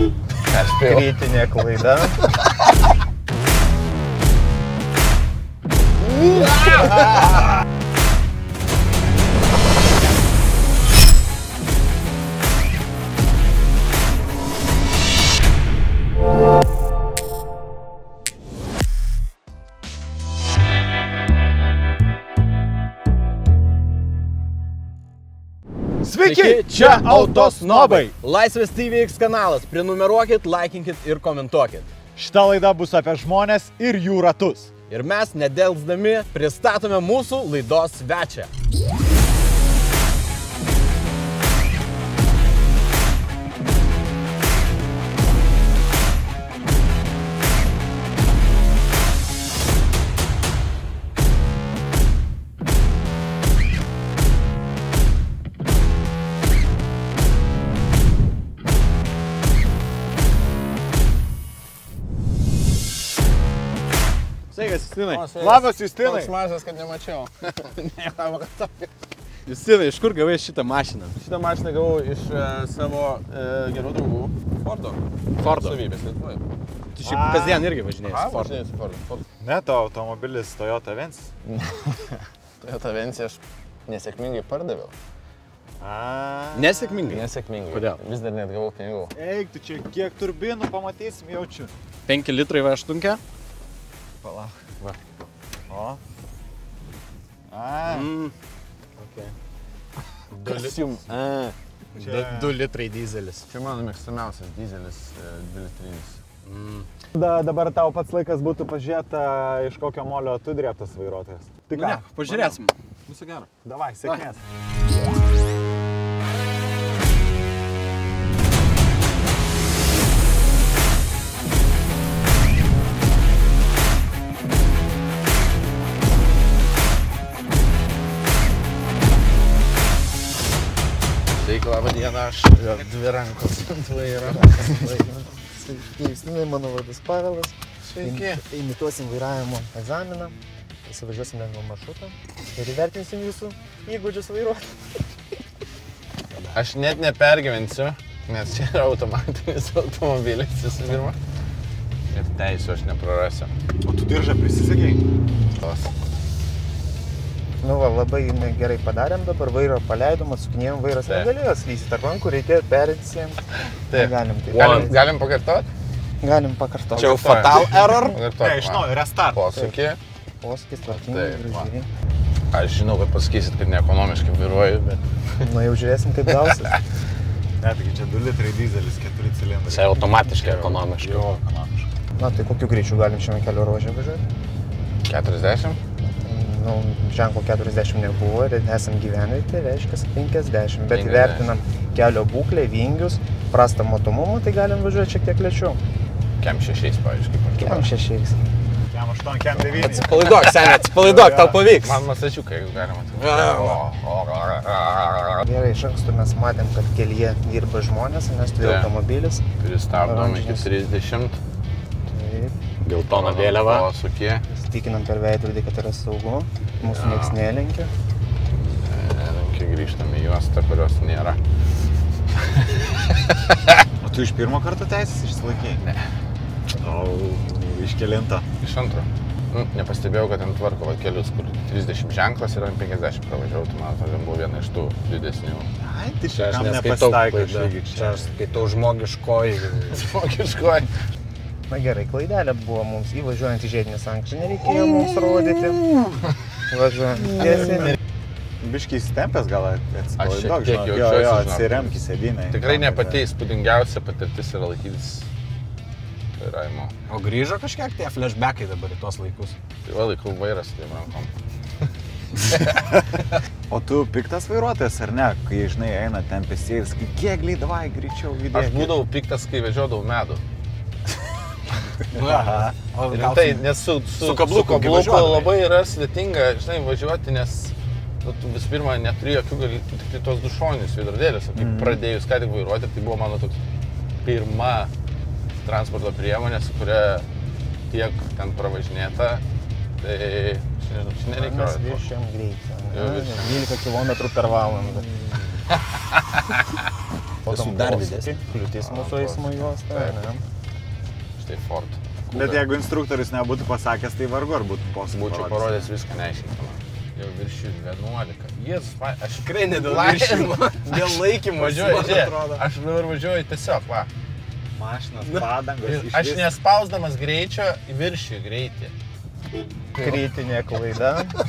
Kritinė klaida. Sveiki, čia Autosnobai. Laisvės TVX kanalas. Prenumeruokit, laikinkit ir komentuokit. Šita laida bus apie žmonės ir jų ratus. Ir mes, nedelsdami, pristatome mūsų laidos svečią. Sveikas, Justinai. Labas, Justinai. Toks mažas, kad nemačiau. Justinai, iš kur gavai šitą mašiną? Šitą mašiną gavau iš savo gerų draugų Fordo savybės Lietuvoje. Tu šiaip kasdien irgi važinėjai su Fordu. Važinėjau su Fordu. Ne, tavo automobilis Toyota Vensis. Toyota Vensis aš nesėkmingai pardaviau. Nesėkmingai? Nesėkmingai. Kodėl? Vis dar net gavau pinigų. Eik, tu čia kiek turbinų pamatysim, jaučiu. 5 litrai V8. Palauk. Va. O. Okay. Kas jums? 2 litrai dizelis. Čia mano mėgstamiausias dizelis 2 litrinis. Dabar tau pats laikas būtų pažiūrėti, iš kokio molio tu drėbtas vairuotojas. Tai ką? Ne, pažiūrėsim. Viso gero. Davai, sėkmės. Sveiki, labą dieną, aš 2 rankos ant vairo. Justinai, mano vardas Pavelas. Sveiki. Imituosim vairavimo egzaminą, įsivažiuosim lengvą maršrutą ir įvertinsim jūsų įgūdžius vairuoti. Aš net nepergyvensiu, nes čia yra automatinis automobilis visų pirma. Ir teisų aš neprarasiu. O tu diržą prisisegėjai? Tos. Nu va, labai gerai padarėm, dabar vairo paleidom, atsukinėjom, vairas negalėjo slysti tarp rankų, reikėjo perėti. Galim pakartoti? Galim pakartoti. Čia jau fatal error? Ne, iš naujo, restart. Posūkį. Posūkis tvarkingai, gražiai. Aš žinau, kad pasakysit, kad neekonomiškai vairuoju, bet... Nu jau žiūrėsim, kaip gausis. Ne, taigi čia 2 litrai dizelis, 4 cilindrai. Čia automatiškai ekonomiškai. Jo, ekonomiškai. Na tai kokiu greičiu galim šiame kelio ruože važiuoti? 40? Nu, ženklo 40 nebuvo ir esam gyvenvietė, reiškia 50, bet įvertinam kelio būklę, vingius, prastą matomumą, tai galim važiuoti šiek tiek lėčiau. Kem 6, pavyzdžiui, kaip Kem 6. Kem 8, kem 9. Atsipalaiduok, seniai, atsipalaiduok, tau pavyks. Man masačiukai, jeigu galima. Gerai, iš anksto mes matėm, kad kelyje dirba žmonės, nes turi automobilis. Pristabdom iki 30. Taip. Geltona vėliava. Posūkį. Tikinam per veidrodį, kad yra saugu. Mūsų nieks nelenkia. Nelenkia, grįžtam į juostą, kurios nėra. O tu iš pirmo karto teisės išsilaikėjai? Ne. O iš kelinto? Iš antro. Nepastebėjau, kad ten tvarko kelius, kur 30 ženklas ir ant 50 pravažiavau, tai man atrodo, buvo viena iš tų didesnių. Ai, tai Čia aš kam neskaitau nepasitaiko klaida. šiaip. Čia aš skaitau žmogiškoji. Smokiškoji. Na gerai, klaidelė buvo mums įvažiuojant į žiedinį sankryžą, nereikėjo mums rodyti. Važiuojant tiesiai. Biškiai įsitempęs gal atsipalaiduok, Aš šiek tiek žinok. jaučiuosi, Jo, žinok. atsiremk į sėdynę. Tikrai ne pati įspūdingiausia patirtis yra laikytis vairavimo. O grįžo kažkiek tie flashbackai dabar į tuos laikus. Tai va, laikau vairas tiem rankom. O tu piktas vairuotojas ar ne, kai žinai eina ten pėstieji ir sakai, kiek davai greičiau judėk. Aš būdavau piktas, kai vežiodavau medų. Aha. Rimtai, nes su kabluku labai yra sudėtinga, žinai, važiuoti, nes tu visų pirma neturi jokių galimybių, tik tai tos du šoninius veidrodėlius. Kai pradėjus ką tik vairuoti, tai buvo mano toks pirma transporto priemonė, su kuria tiek ten pravažinėta. Tai nereikia. Mes viršėjom greitį. Jo, viršėjom. 12 km per valandą. Tiesiog dar didesnė. Kliūtis mūsų eismo juosta. Štai Ford. Bet jeigu instruktorius nebūtų pasakęs, tai vargu ar būtų posūkį Būčiau parodęs viską neaiškiai. Jau viršiu 11. Jėzus, aš Tikrai ne dėl laikymo. Dėl laikymo važiuoju, aš dabar važiuoju tiesiog, va. Mašinas, padangos, Aš nespausdamas greičio viršiu greitį. Kritinė klaida.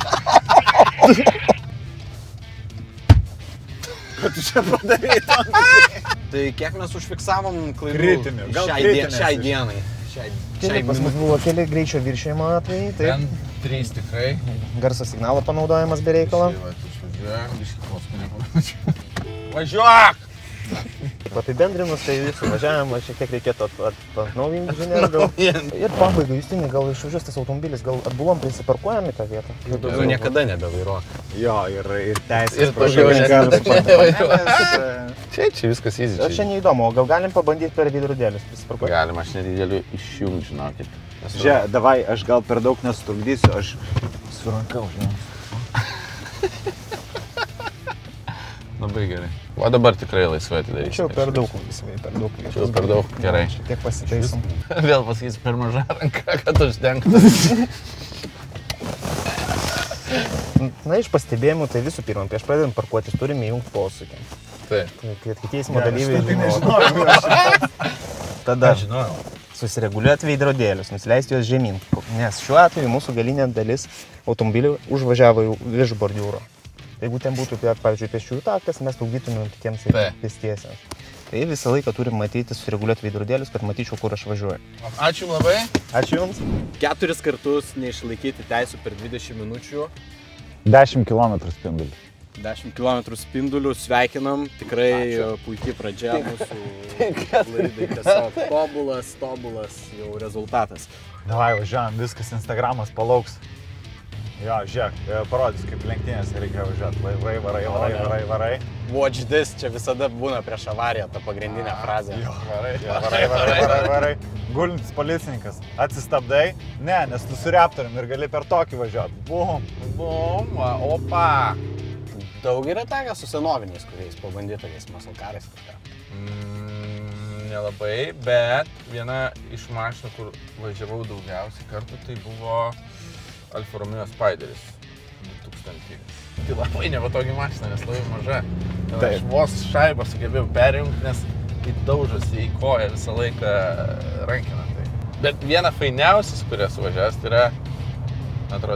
Kad tu čia padarai tam. Tai kiek mes užfiksavom klaidų Kritinių, gal kritinės šiai dienai? Pas mus buvo keli greičio viršėjimo atvejai. Ten 3 tikrai. Garso signalo panaudojimas be reikalo. Važiuok! Apibendrinus, tai visų važiavimą šiek tiek reikėtų atnaujinti žinias gal. Ir pabaigai, Justinai, gal išvažiuos tas automobilis, gal atbulom prisiparkuojam į tą vietą? Daugiau niekada nebevairuok. Jo, ir teisės. Ir daugiau Čia viskas easy. Aš čia neįdomu, o gal galim pabandyti per veidrodėlius prisiparkuoti? Galima, aš nedideliu išjungti, žinokit. Žiūrėk, davai, aš gal per daug nesutrukdysiu, aš surankau, žinai. Labai gerai. O dabar tikrai laisvai atidarysiu. Čia per daug laisvai, per daug. Čia per daug, gerai. Šiek tiek pasitaisom. Vėl pasakysiu per mažą ranką, kad uždengtų. Na, iš pastebėjimų, tai visų pirma, prieš pradedant parkuotis turime įjungti posūkį. Taip. Kad kiti eismo dalyviai žinotų. Tada susireguliuoti veidrodėlius, nusileisti juos žemyn. Nes šiuo atveju mūsų galinė dalis automobilių užvažiavo virš bordiūro. Jeigu ten būtų, pavyzdžiui, pėsčiųjų takas, mes trukdytumėm kitiems pėstiesiems. Tai visą laiką turim matyti, susireguliuoti veidrodėlius, kad matyčiau, kur aš važiuoju. Ačiū labai. Ačiū Jums. 4 kartus neišlaikyti teisų per 20 minučių. 10 km spindulių. 10 km spindulių, sveikinam. Tikrai puikiai pradžia mūsų laidai. Tiesiog tobulas jau rezultatas. Davai, važiuojam, viskas Instagramas palauks. Jo, žiūrėk, parodys, kaip lenktynės reikia važiuoti. Varai. Watch this, čia visada būna prieš avariją ta pagrindinė frazė. Jo, varai. Gulintis policininkas, atsistabdai? Ne, nes tu su Raptorium ir gali per tokį važiuoti. Bum, opa. Daug yra tekę su senoviniais, kuriais pabandytojais masalkarais kažką. Nelabai, bet viena iš mašinų, kur važiavau daugiausiai kartų, tai buvo Alfa Romeo Spideris 2000. Tai labai nepatogi mašina, nes labai maža. Aš vos šaibą sugebėjau perjungti, nes įdaužosi į koją visą laiką rankiną. Bet viena fainiausias, kurią suvažiavęs, tai yra, atrodo,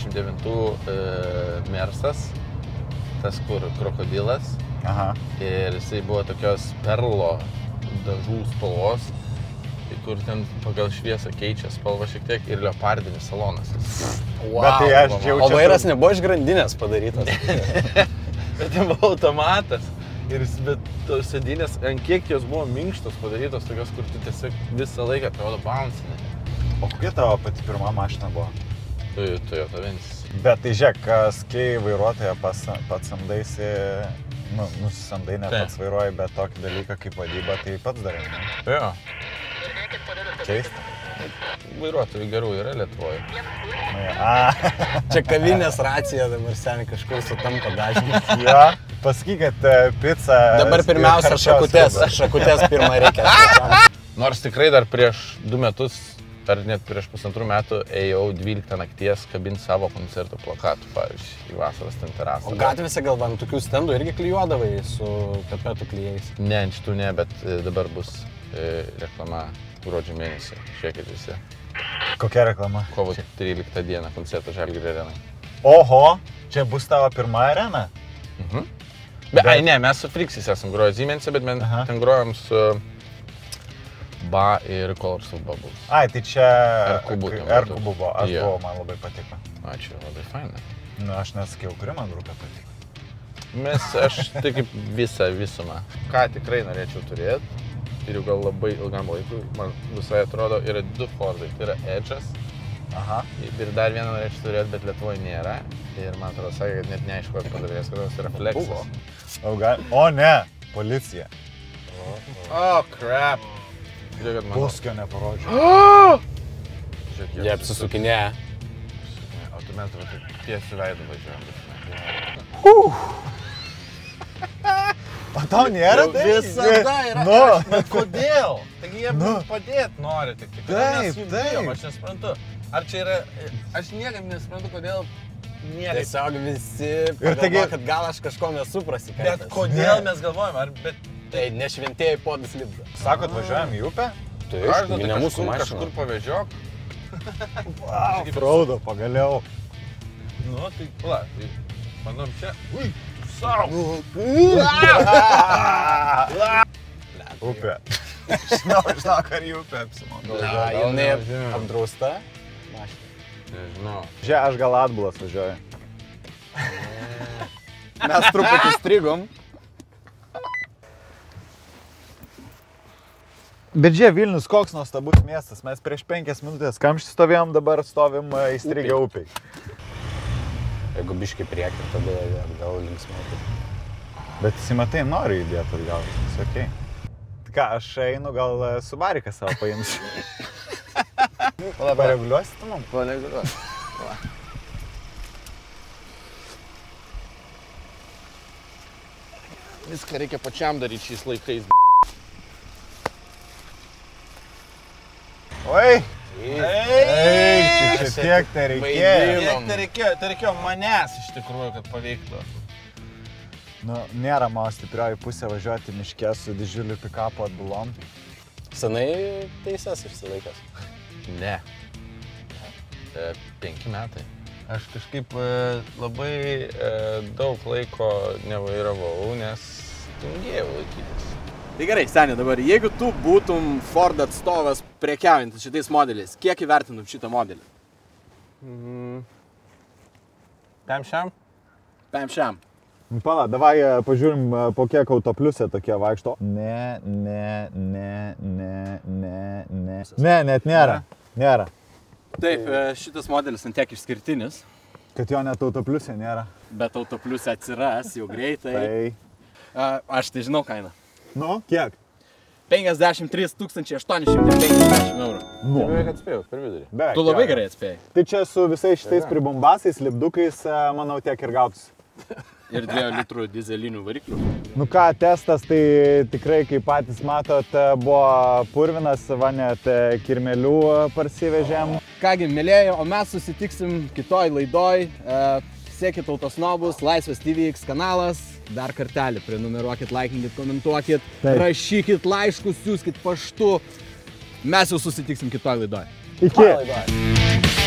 79 Mersas, tas kur krokodilas. Aha. Ir jisai buvo tokios perlo dažų spalvos, kur ten pagal šviesą keičia spalvą šiek tiek ir leopardinis salonas. Wow, bet tai aš čia... O vairas nebuvo iš grandinės padarytas. Bet ten buvo automatas. Bet tos sėdynės, ant kiek jos buvo minkštos padarytos, tokios, kur tu tiesiog visą laiką atrodo bouncinė. O kokia tavo pati pirma mašina buvo? Toyota Vensis. Bet tai žiūrėk, kai vairuotoją pats samdaisi, nusisamdai, ne pats vairuoji, bet tokį dalyką kaip vadyba, tai pats darai, ne? Jo. Keista. Vairuotojų gerų yra Lietuvoje. Čia kavinės racija dabar seniai kažkur sutampa dažnį. Jo, pasakyk, kad pica... Dabar pirmiausia šakutės pirmą reikia. Nors tikrai dar prieš 2 metus, ar net prieš 1,5 metų, ėjau 12 nakties kabinti savo koncerto plakatų, pavyzdžiui, į vasaros ten terasą. O gatvėse gal ant tokių stendų irgi klijuodavai su tapetų klijais? Ne, ant šitų ne, bet dabar bus reklama gruodžio mėnesį, žiūrėkit visi. Kokia reklama? Kovo 13 dieną koncertas Žalgirio arenai. Oho, čia bus tavo pirma arena? Ne, mes su Frixis esam groję Siemens'e, bet mes ten grojom su Ba ir Colors of Bubbles. Ai, tai čia Erkubu buvo, aš buvau, man labai patiko. Ačiū, labai faina. Aš nesakiau, kuri man grupė patiko. Aš tai kaip visumą. Ką tikrai norėčiau turėti. Ir jau gal labai ilgam laikui, man visai atrodo, yra 2 Fordai. Tai yra Edge'as. Aha. Ir dar vieną norėčiau turėti, bet Lietuvoje nėra. Ir man atrodo, sakė, kad net neaišku, kad padarės, kad tai yra Flexas. O ne, policija. Oh, crap. Buskio neparodžiu. Jie apsisukinėja. O tu mes dabar tiesiu veidu važiuojam. O tau nėra tai? Visada yra. Nu. Bet kodėl? Taigi jie padėti nori tik. Taip. Aš nesuprantu. Ar čia yra... Aš niekam nesuprantu, kodėl niekaip. Tiesiog visi pagalvoja, kad gal aš kažko nesuprasi. Bet kodėl mes galvojam? Tai nešventėjai podus lipdo. Sakot, važiuojam į upę? Tai Aš ne mūsų mašina. Kažkur pavežiok. Wow, fraudo, pagaliau. Nu, tai pala, tai bandom čia. Ui, tu savo. Upė. Žinau, ar į upę apsimoka. Jinai apdrausta. Nežinau. Žiūrėk, aš gal atbulas važiuoju. Mes truputį strigom. Bet žiūrėk, Vilnius koks nuostabus miestas. Mes prieš 5 minutės kamštį stovėjom, dabar stovim įstrigę upiai. Jeigu biškai priekį, tada atgal linksmai. Bet įsimatai nori įdėti atgal, viskas okei. Tai ką, aš einu, gal Subariką savo paimsiu. Pareguliuosi tu man? Pareguliuosi. Viską reikia pačiam daryti šiais laikais. Oi! Čia tiek tai reikėjo. Tai reikėjo manęs iš tikrųjų, kad paveiktų. Nu, nėra mano stiprioji pusė važiuoti miške su didžiuliu pikapu atbulom. Senai teises išsilaikęs? Ne. 5 metai. Aš kažkaip labai daug laiko nevairavau, nes tingėjau laikytis. Tai gerai, seniai, dabar jeigu tu būtum Ford atstovas prekiaujantis šitais modeliais, kiek įvertintum šitą modelį? Pem šiam? Pala, davai pažiūrim, po kiek autopliusė tokie vaikšto. Ne, net nėra. Nėra. Taip, šitas modelis ant tiek išskirtinis. Kad jo net autopliusė nėra. Bet autopliusė atsiras jau greitai. Tai. Aš tai žinau kainą. Nu, kiek? 53 850 eurų. Nu. Beveik atspėjau, per vidurį. Tu labai gerai atspėjai. Tai čia su visais šitais pribombasais, lipdukais, manau, tiek ir gautus. Ir 2 litrų dizelinių variklių. Nu ką, testas tai tikrai, kaip patys matot, buvo purvinas, va net kirmelių parsivežėm. Kągi, mėlėjai, o mes susitiksim kitoj laidoj. Sekit Autosnobus, Laisvės TVX kanalas. Dar kartelį prenumeruokit, laikinkit, komentuokit, rašykit laiškus, siųskit paštu. Mes jau susitiksim kitoj laidoj. Iki.